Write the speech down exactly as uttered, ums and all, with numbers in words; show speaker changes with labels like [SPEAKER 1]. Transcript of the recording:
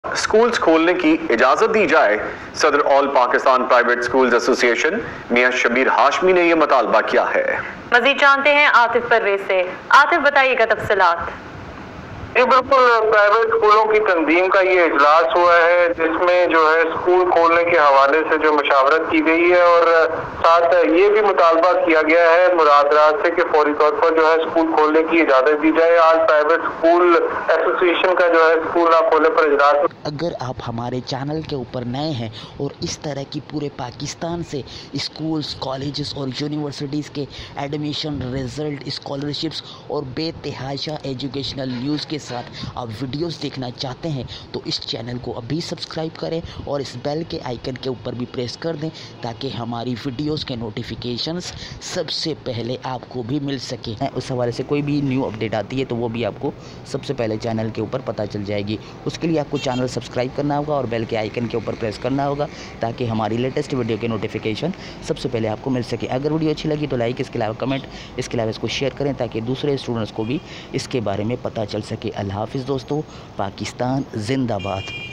[SPEAKER 1] Schools खोलने की इजाजत दी जाए। सदर all Pakistan private schools association Mian Shabbir Hashmi ने यह मुतालबा किया है।
[SPEAKER 2] मजीद जानते हैं आतिफ परवेज से। आतिफ, बताइएगा तफसीलात।
[SPEAKER 3] जी बिल्कुल, प्राइवेट स्कूलों की तंजीम का ये इजलास हुआ है जिसमें जो है स्कूल खोलने के हवाले से जो मशावरत की गई है और साथ ये भी मुतालबा किया गया है मुरादरात से कि फौरी तौर पर जो है स्कूल खोलने की इजाज़त दी जाए। आज प्राइवेट स्कूल एसोसिएशन का जो है स्कूल ना खोलने पर इजलास।
[SPEAKER 4] अगर आप हमारे चैनल के ऊपर नए हैं और इस तरह की पूरे पाकिस्तान से स्कूल्स, कॉलेजेस और यूनिवर्सिटीज़ के एडमिशन रिजल्ट, स्कॉलरशिप्स और बेतहाशा एजुकेशनल न्यूज़ के साथ आप वीडियोस देखना चाहते हैं तो इस चैनल को अभी सब्सक्राइब करें और इस बेल के आइकन के ऊपर भी प्रेस कर दें ताकि हमारी वीडियोस के नोटिफिकेशंस सबसे पहले आपको भी मिल सके। उस हवाले से कोई भी न्यू अपडेट आती है तो वो भी आपको सबसे पहले चैनल के ऊपर पता चल जाएगी। उसके लिए आपको चैनल सब्सक्राइब करना होगा और बेल के आइकन के ऊपर प्रेस करना होगा ताकि हमारी लेटेस्ट वीडियो के नोटिफिकेशन सबसे पहले आपको मिल सके। अगर वीडियो अच्छी लगी तो लाइक, इसके अलावा कमेंट, इसके अलावा इसको शेयर करें ताकि दूसरे स्टूडेंट्स को भी इसके बारे में पता चल सके। अल्लाह हाफ़िज़ दोस्तों, पाकिस्तान जिंदाबाद।